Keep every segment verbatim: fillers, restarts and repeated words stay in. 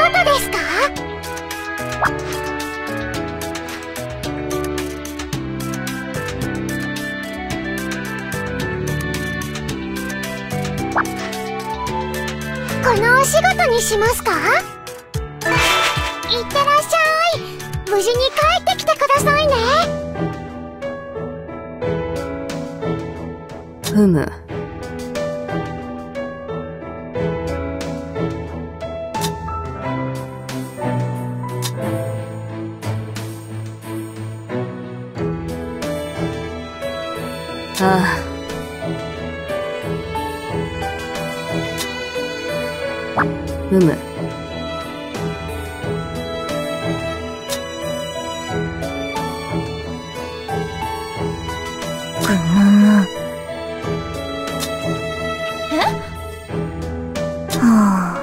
事ですか？このお仕事にしますか？いってらっしゃい。無事に帰ってきてくださいね。 ふむ。ああ。ふむ。ぐむ。 え？ はあ。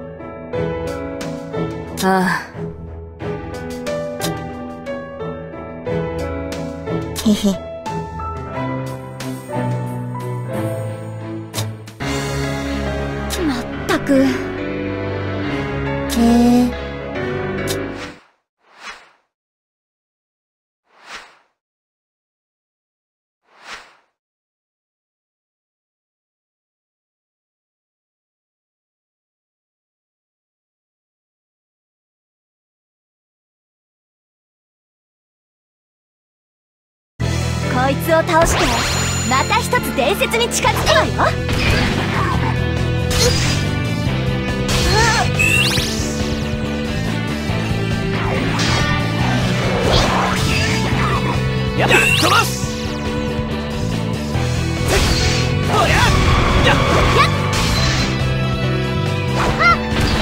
ああ。へへ。 まったく。へえ。こいつを倒してまた一つ伝説に近づくわよ。 やっ飛ばす。おりゃやっやっあっ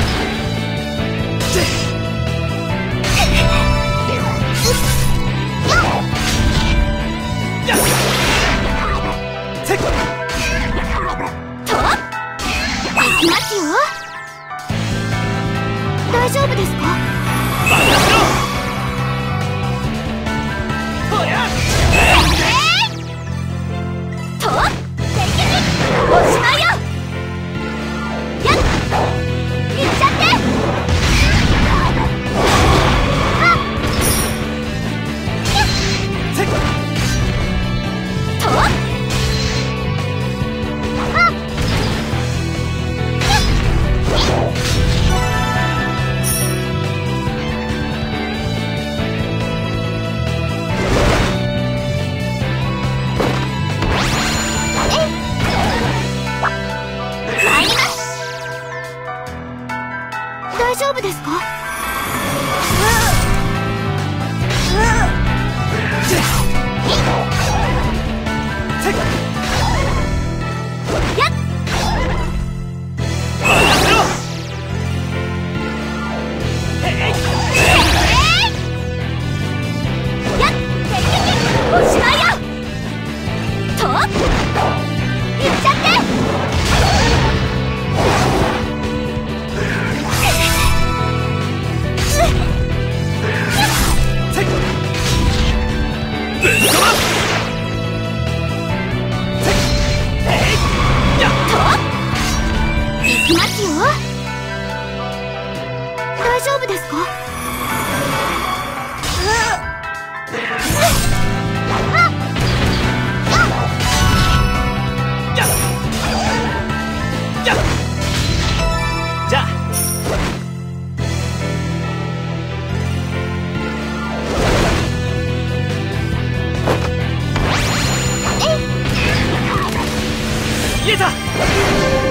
やっせっといきますよ。大丈夫ですか？ バカしろ。おりゃとおしまいよ。やっいっちゃってあっせっとあっ大丈夫ですか？ せっやっバカしろ。へいやっおしまいよ。といっちゃってせっぶっ飛ばす。せっへいやっといきますよ。大丈夫ですか？ やっやっじゃあ言えた。